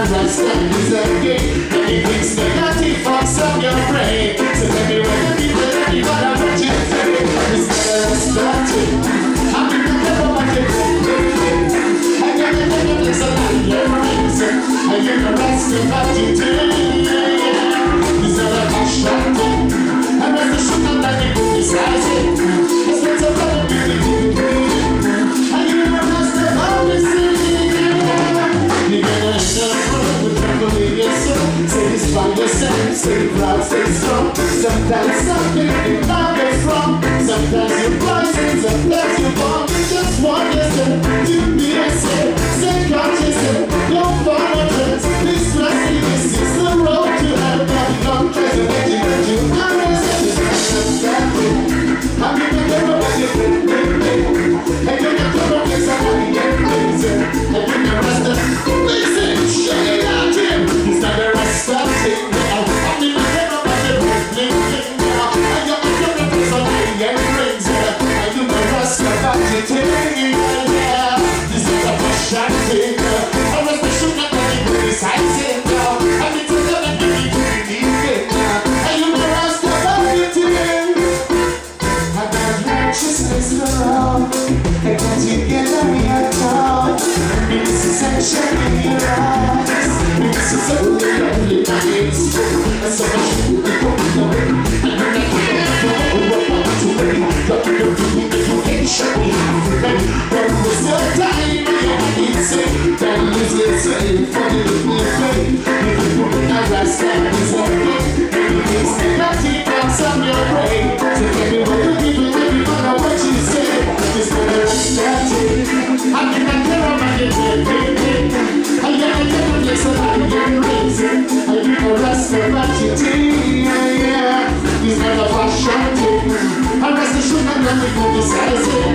Rasta is a king, and he thinks negative thoughts on your brain. So tell me what the people that you gotta watch it say. It's not a Rasta thing. I'm in the devil of the king. I got the devil is a lion reason. I get the Rasta of the king. It's not a Rasta thing. And that's the shit that they put beside it. It's not a better beauty. I get the Rasta of the king. You gotta end up with trouble in your soul. Satisfy yourself, stay proud, stay strong. Sometimes something in life goes wrong. Sometimes you're blind, sometimes you're born. Just want yourself to be yourself. Stay conscious, don't follow trends. This plastic is the road to hell. Don't try to let you understand it. I'm in the devil of your brain. And you're not the place I want to get lazy. And you're the rest of listen, shut it out, Jim. It's not the rest of it. I'm in the devil of your brain. And you're the place I want to get lazy. And you're the rest of it. This is a push and take. I was the sugar that you put beside it. I need to tell them you need to believe it. And you're the rest of it. I got righteousness around. I got together in your tongue. It's essentially your eyes. It's essentially nice. And so much food to go away. And you're not here to walk away. You're doing education in Africa. When was the time you need to say that it's safe for the little faith. If you put a rasta is okay. And you can stay that deep on your brain. So tell me what you give it, every matter what you say. It's for the rasta thing. I can't tell them I get it. I got a different place that I get raising. I give a rasta about your thing. It's not a fashion thing. I rest the sugar and let me go beside it.